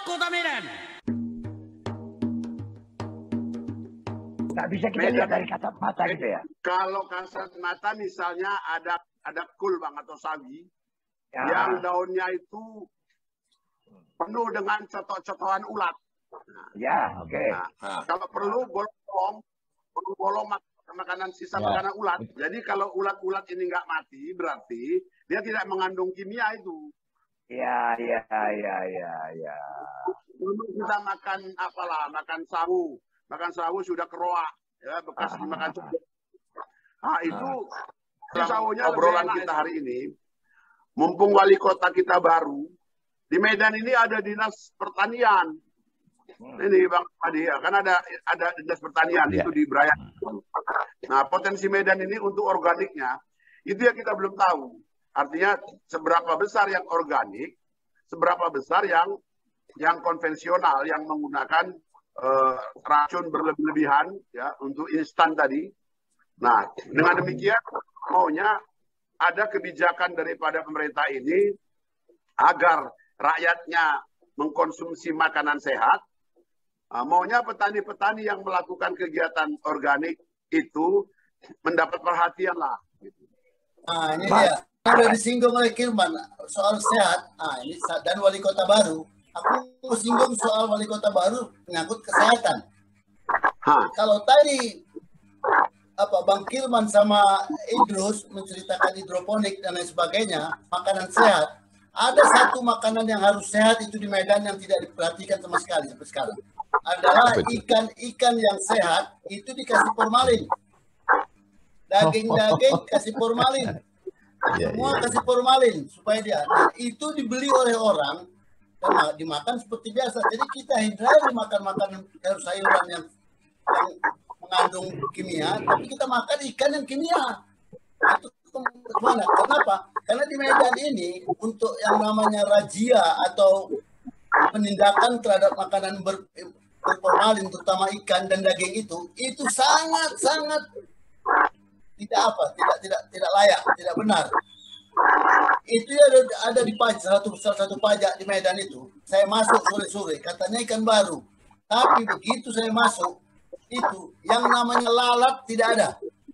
Kota Medan. Nggak bisa kita lihat dari kasat mata gitu ya. Kalau kasat mata misalnya ada kul bang atau sawi Ya. yang daunnya itu penuh dengan cotok-cotokan ulat. Ya, oke. Nah, kalau perlu bolong makanan sisa makanan ulat. Jadi kalau ulat-ulat ini nggak mati, berarti dia tidak mengandung kimia itu. Ya. Dulu kita makan apalah, makan sawu sudah keroak, ya bekas dimakan. Nah itu sawunya obrolan kita hari ini. Mumpung wali kota kita baru di Medan ini ada dinas pertanian. Ini Bang Adi ya, kan ada dinas pertanian itu di Brayan. Nah, potensi Medan ini untuk organiknya itu ya kita belum tahu. Artinya seberapa besar yang organik, seberapa besar yang konvensional yang menggunakan racun berlebihan ya untuk instan tadi. Nah, dengan demikian maunya ada kebijakan daripada pemerintah ini agar rakyatnya mengkonsumsi makanan sehat. Maunya petani-petani yang melakukan kegiatan organik itu mendapat perhatian lah. Nah, ini dia. Sudah disinggung oleh Kilman soal sehat. Ini dan wali kota baru. Aku mau singgung soal wali kota baru menyangkut kesehatan. Kalau tadi Bang Kilman sama Idrus menceritakan hidroponik dan lain sebagainya, makanan sehat. Ada satu makanan yang harus sehat itu di Medan yang tidak diperhatikan sama sekali sampai sekarang. Adalah ikan yang sehat itu dikasih formalin. Daging kasih formalin. Semua kasih formalin supaya dia. Nah, itu dibeli oleh orang dan dimakan seperti biasa. Jadi kita hindari makan sayur-sayuran yang mengandung kimia, tapi kita makan ikan yang kimia. Itu kemana? Kenapa? Karena di Medan ini untuk yang namanya razia atau penindakan terhadap makanan berformalin, terutama ikan dan daging itu sangat tidak layak, tidak benar. Itu ada di pajak, salah satu pajak di Medan itu. Saya masuk sore-sore, katanya ikan baru. Tapi begitu saya masuk, itu yang namanya lalat tidak ada.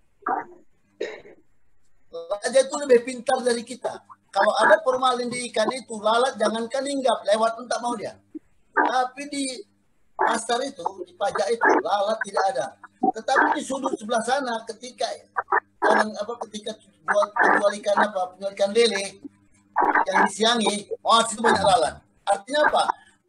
Lalat itu lebih pintar dari kita. Kalau ada formalin di ikan itu, lalat jangankan hinggap, lewat pun tak mau dia. Tapi di pasar itu, di pajak itu, lalat tidak ada. Tetapi di sudut sebelah sana, ketika penjual ikan lele yang disiangi, situ banyak lalat. Artinya apa?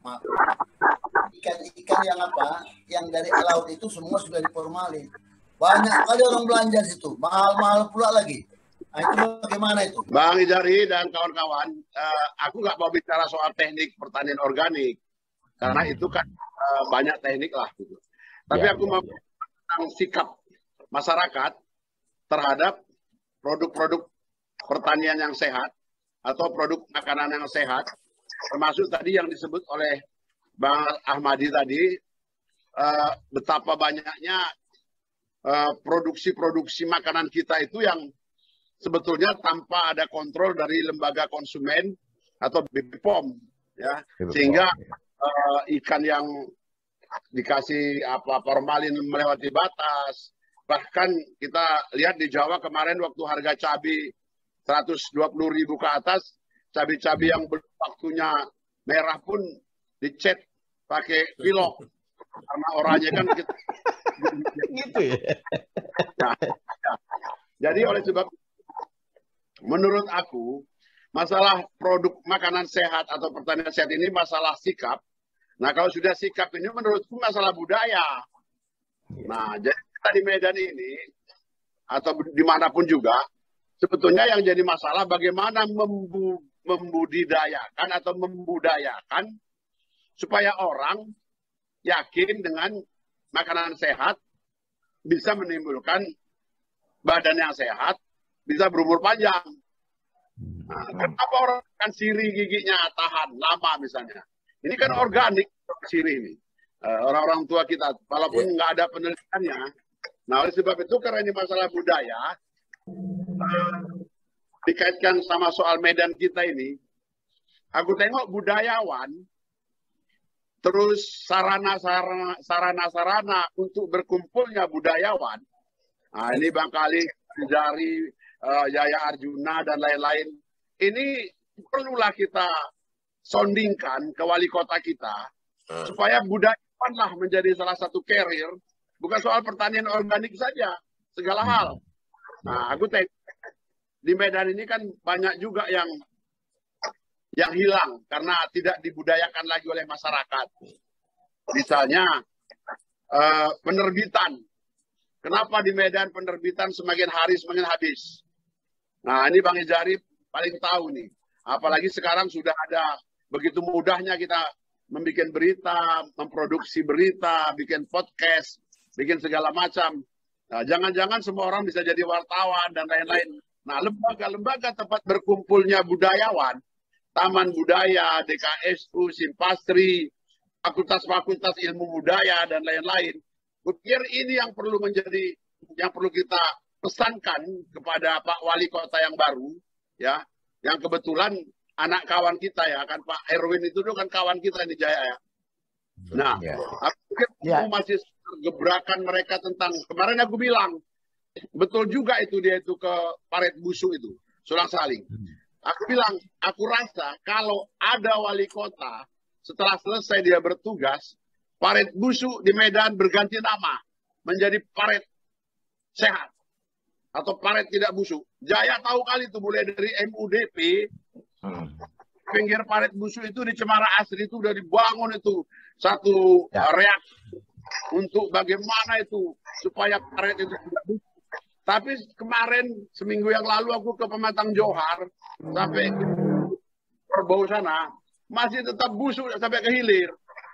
Ikan yang dari laut itu semua sudah diformalin. Banyak kali orang belanja di situ, mahal-mahal pula lagi. Nah, itu bagaimana itu? Bang Ijari dan kawan-kawan, aku nggak mau bicara soal teknik pertanian organik, karena itu kan banyak teknik lah. Gitu. Tapi aku mau tentang sikap masyarakat terhadap produk-produk pertanian yang sehat atau produk makanan yang sehat, termasuk tadi yang disebut oleh Bang Ahmadi tadi, betapa banyaknya produksi makanan kita itu yang sebetulnya tanpa ada kontrol dari lembaga konsumen atau BPOM, ya, sehingga ikan yang dikasih formalin melewati batas. Bahkan kita lihat di Jawa kemarin waktu harga cabai 120.000 ke atas, cabai-cabai yang belum waktunya merah pun dicet pakai pilok karena orangnya kan kita, gitu ya. Jadi oleh sebab menurut aku masalah produk makanan sehat atau pertanian sehat ini masalah sikap. Nah kalau sudah sikap ini menurutku masalah budaya. Nah jadi kita di Medan ini atau dimanapun juga sebetulnya yang jadi masalah bagaimana membudidayakan atau membudayakan supaya orang yakin dengan makanan sehat bisa menimbulkan badan yang sehat, bisa berumur panjang. Nah, kenapa orang kan sirih giginya tahan lama misalnya? Ini kan organik sirih ini. Orang-orang tua kita, walaupun nggak ada penelitiannya. Nah, oleh sebab itu karena ini masalah budaya, dikaitkan sama soal Medan kita ini, aku tengok budayawan terus sarana-sarana untuk berkumpulnya budayawan. Nah, ini Bangkali, Jari, Jaya Arjuna, dan lain-lain. Ini perlulah kita soundingkan ke wali kota kita, supaya budayawan lah menjadi salah satu carrier, bukan soal pertanian organik saja, segala hal. Nah, aku tengok di Medan ini kan banyak juga yang hilang karena tidak dibudayakan lagi oleh masyarakat. Misalnya penerbitan. Kenapa di Medan penerbitan semakin hari semakin habis? Nah, ini Bang Ijari paling tahu nih. Apalagi sekarang sudah ada begitu mudahnya kita membuat berita, memproduksi berita, bikin podcast, bikin segala macam. Nah, jangan-jangan semua orang bisa jadi wartawan dan lain-lain. Nah, lembaga-lembaga tempat berkumpulnya budayawan, Taman Budaya, DKSU, Simpastri, fakultas-fakultas ilmu budaya, dan lain-lain. Pikir ini yang perlu kita pesankan kepada Pak Wali Kota yang baru, ya, yang kebetulan anak kawan kita ya, kan Pak Erwin itu kan kawan kita di Jaya ya. Nah, aku pikir masih gebrakan mereka tentang, kemarin aku bilang, betul juga itu dia itu ke Paret Busu itu, Sulang Saling. Aku bilang, aku rasa kalau ada wali kota, setelah selesai dia bertugas, Paret Busu di Medan berganti nama menjadi Paret Sehat atau Paret Tidak Busuk. Jaya tahu kali itu, mulai dari MUDP, pinggir Paret Busu itu di Cemara Asri itu udah dibangun itu satu reaksi untuk bagaimana itu supaya paret itu tidak busuk. Tapi kemarin seminggu yang lalu aku ke Pematang Johar sampai ke Perbau sana masih tetap busuk sampai ke hilir.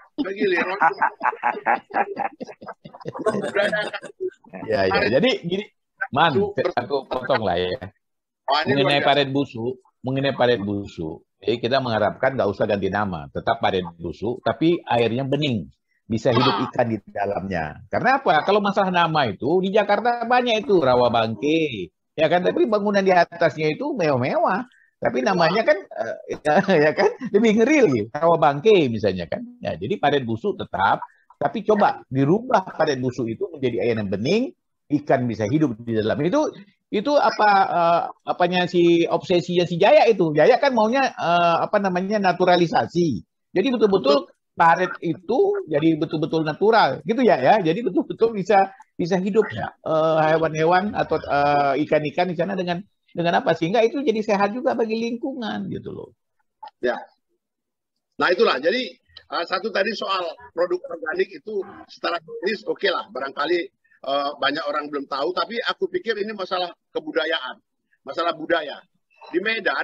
Ya. Jadi gini, aku potong lah ya. Mengenai paret busuk, jadi kita mengharapkan nggak usah ganti nama, tetap paret busuk, tapi airnya bening. Bisa hidup ikan di dalamnya. Karena apa? Kalau masalah nama itu, di Jakarta banyak itu, Rawa Bangke. Ya kan? Tapi bangunan di atasnya itu mewah-mewah. Tapi namanya kan, ya kan? Lebih ngeri lagi. Rawa Bangke misalnya kan. Ya, jadi paret busuk tetap. Tapi coba dirubah paret busuk itu menjadi air yang bening, ikan bisa hidup di dalam. Itu apanya si obsesinya si Jaya itu. Jaya kan maunya naturalisasi. Jadi betul-betul paret itu jadi betul-betul natural gitu ya. Jadi betul-betul bisa hidup hewan-hewan atau ikan-ikan di sana dengan apa, sehingga itu jadi sehat juga bagi lingkungan gitu loh. Ya. Nah, itulah. Jadi satu tadi soal produk organik itu secara teknis oke lah, barangkali banyak orang belum tahu, tapi aku pikir ini masalah kebudayaan, masalah budaya. Di Medan,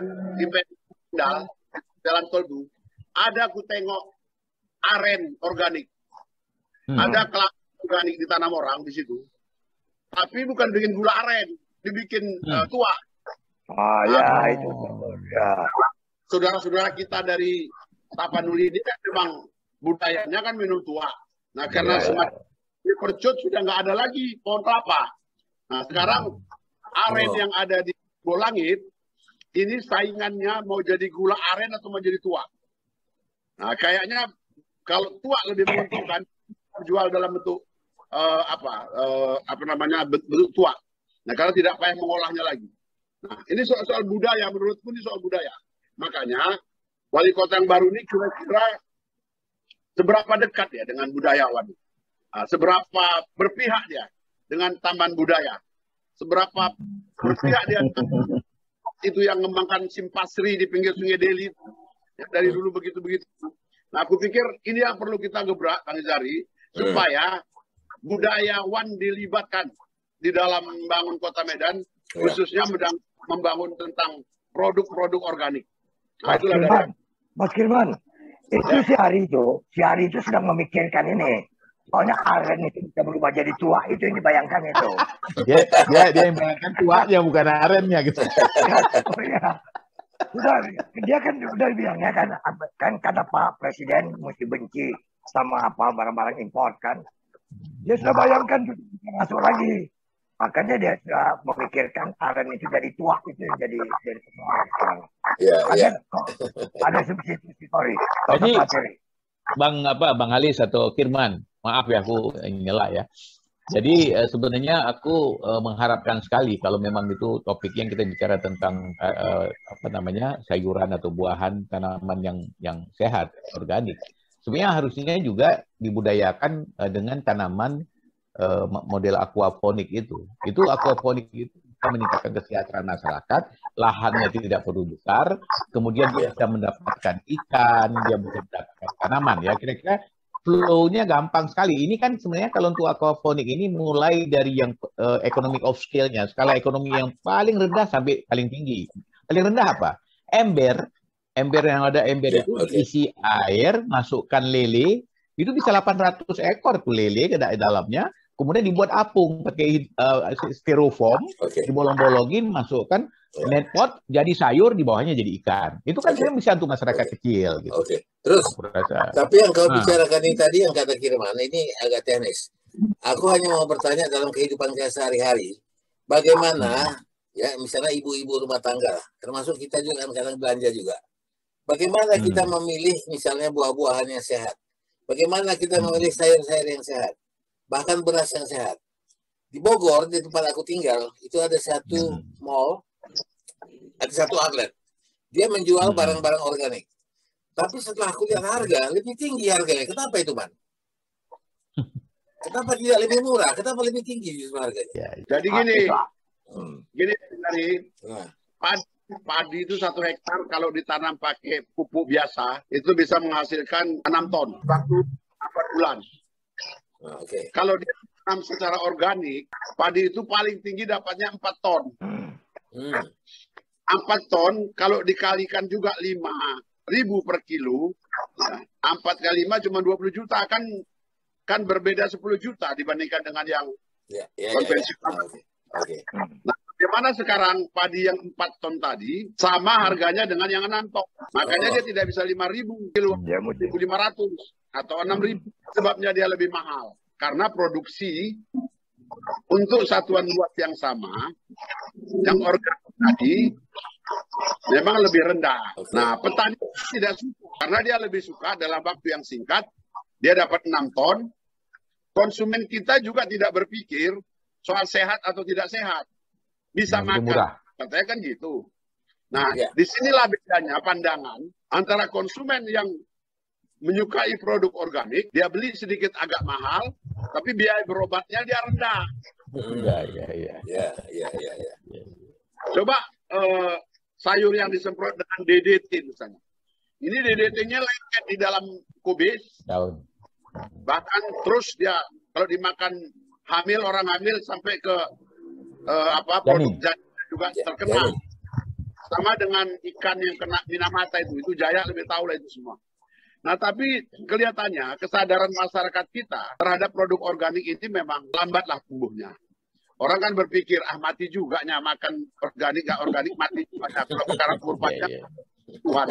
Jalan Tolbu, ada aku tengok aren organik. Ada kelapa organik ditanam orang di situ. Tapi bukan bikin gula aren, dibikin tua. Itu. Ya. Saudara-saudara kita dari Tapanuli ini kan memang budayanya kan minum tua. Nah, karena semakin dipercut sudah nggak ada lagi pohon kelapa. Nah, sekarang aren yang ada di Bolangit ini saingannya mau jadi gula aren atau mau jadi tua. Nah, kayaknya kalau tua lebih menguntungkan, jual dalam bentuk bentuk tua. Nah, kalau tidak payah mengolahnya lagi. Nah, ini soal budaya, menurutku ini soal budaya. Makanya wali kota yang baru ini kira-kira seberapa dekat ya dengan budayawan, seberapa berpihak dia dengan taman budaya, seberapa berpihak dia dengan itu yang mengembangkan Simpastri di pinggir Sungai Deli yang dari dulu begitu-begitu. Nah, aku pikir ini yang perlu kita gebrak, Kang Ijari, supaya budayawan dilibatkan di dalam membangun kota Medan, khususnya membangun tentang produk-produk organik. Nah, Mas Kirman, itu si Hari itu sedang memikirkan ini. Soalnya aren itu bisa berubah jadi tua, itu yang dibayangkan itu. Dia yang bayangkan tuanya, bukan arennya gitu. Dia kan udah bilangnya kan kata Pak Presiden mesti benci sama barang-barang impor kan. Dia sudah bayangkan masuk lagi. Makanya dia sudah memikirkan aren itu jadi tua, itu jadi ada substitusi, sorry. Jadi Bang Halis atau Firman, maaf ya aku nyela ya. Jadi sebenarnya aku mengharapkan sekali kalau memang itu topik yang kita bicara tentang sayuran atau buahan tanaman yang sehat, organik. Sebenarnya harusnya juga dibudayakan dengan tanaman model aquaponik itu. Itu aquaponik itu bisa meningkatkan kesejahteraan masyarakat, lahannya tidak perlu besar, kemudian dia bisa mendapatkan ikan, dia bisa mendapatkan tanaman ya. Kira-kira flow-nya gampang sekali. Ini kan sebenarnya kalau untuk aquaponik ini mulai dari yang economic of scale-nya, skala ekonomi yang paling rendah sampai paling tinggi. Paling rendah apa? Ember yang ada itu isi air, masukkan lele, itu bisa 800 ekor tuh lele ke dalamnya, kemudian dibuat apung pakai styrofoam, dibolong-bolongin, masukkan net pot, jadi sayur, di bawahnya jadi ikan. Itu kan sebenarnya bisa untuk masyarakat kecil. Gitu. Terus, tapi yang kau bicarakan ini tadi, yang kata Kirman, ini agak teknis. Aku hanya mau bertanya dalam kehidupan kita sehari-hari, bagaimana, ya misalnya ibu-ibu rumah tangga, termasuk kita juga kadang belanja juga. Bagaimana kita memilih misalnya buah-buahan yang sehat? Bagaimana kita memilih sayur-sayur yang sehat? Bahkan beras yang sehat. Di Bogor, di tempat aku tinggal, itu ada satu mall, ada satu outlet. Dia menjual barang-barang organik. Tapi setelah aku lihat harga, lebih tinggi harganya. Kenapa itu, Man? Kenapa tidak lebih murah? Kenapa lebih tinggi justru harganya? Jadi dari padi itu 1 hektar kalau ditanam pakai pupuk biasa itu bisa menghasilkan 6 ton waktu 4 bulan. Kalau ditanam secara organik, padi itu paling tinggi dapatnya 4 ton. 4 ton kalau dikalikan juga 5.000 per kilo, 4 kali 5 cuma 20 juta, kan berbeda 10 juta dibandingkan dengan yang konvensional. Nah, bagaimana sekarang padi yang 4 ton tadi sama harganya dengan yang 6 ton. Makanya dia tidak bisa 5.000 kilo, 500 atau 6.000. Sebabnya dia lebih mahal. Karena produksi untuk satuan luas yang sama, yang organik tadi, memang lebih rendah. Nah, petani tidak suka. Karena dia lebih suka dalam waktu yang singkat, dia dapat 6 ton. Konsumen kita juga tidak berpikir soal sehat atau tidak sehat. Bisa makan. Katanya kan gitu. Nah, disinilah bedanya pandangan antara konsumen yang menyukai produk organik, dia beli sedikit agak mahal, tapi biaya berobatnya dia rendah. Coba sayur yang disemprot dengan DDT misalnya. Ini DDT-nya lengket di dalam kubis. Bahkan terus dia kalau dimakan hamil, orang hamil sampai ke produk janin juga terkena. Sama dengan ikan yang kena minamata itu Jaya lebih tahu lah itu semua. Nah, tapi kelihatannya kesadaran masyarakat kita terhadap produk organik ini memang lambatlah tumbuhnya. Orang kan berpikir, mati juga makan organik, nggak organik mati juga. Kalau sekarang kurbannya Tuhan.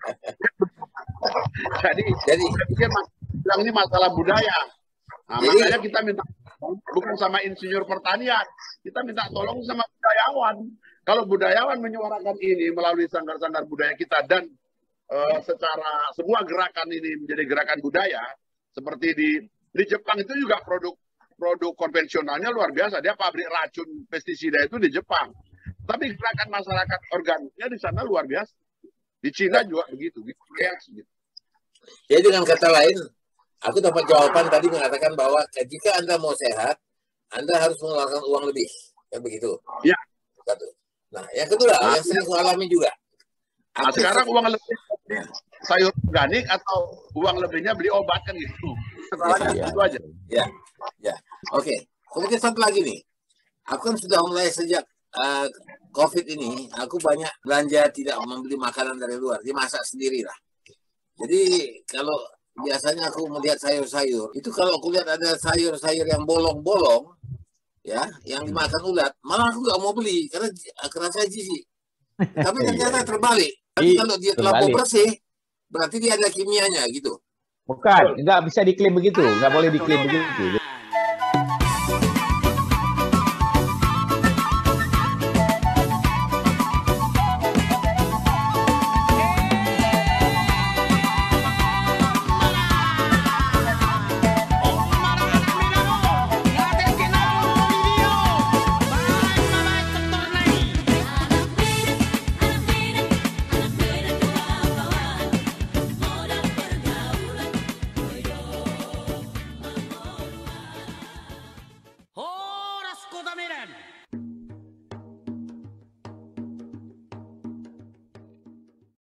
Jadi bilang ini masalah budaya. Nah, makanya kita minta bukan sama insinyur pertanian, kita minta tolong sama budayawan. Kalau budayawan menyuarakan ini melalui sanggar-sanggar budaya kita dan secara semua gerakan ini menjadi gerakan budaya, seperti di Jepang itu juga produk konvensionalnya luar biasa. Dia pabrik racun pestisida itu di Jepang. Tapi gerakan masyarakat organiknya di sana luar biasa. Di Cina juga begitu. Ya, dengan kata lain, aku dapat jawaban tadi mengatakan bahwa jika Anda mau sehat, Anda harus mengeluarkan uang lebih. Ya begitu. Ya. Nah, yang kedua, yang sering saya alami juga. Nah, sekarang uang lebih sayur organik atau uang lebihnya beli obat kan gitu. Itu aja. Ya. Oke. Kemudian satu lagi nih. Aku kan sudah mulai sejak COVID ini, aku banyak belanja tidak membeli makanan dari luar, dimasak sendiri lah. Jadi kalau biasanya aku melihat sayur-sayur, itu kalau aku lihat ada sayur-sayur yang bolong-bolong, ya, yang dimakan ulat, malah aku nggak mau beli karena kerasa jijik. Tapi ternyata terbalik. Tapi kalau dia terlalu bersih, berarti dia ada kimianya gitu. Bukan, nggak bisa diklaim begitu, nggak boleh diklaim begitu. Presiden.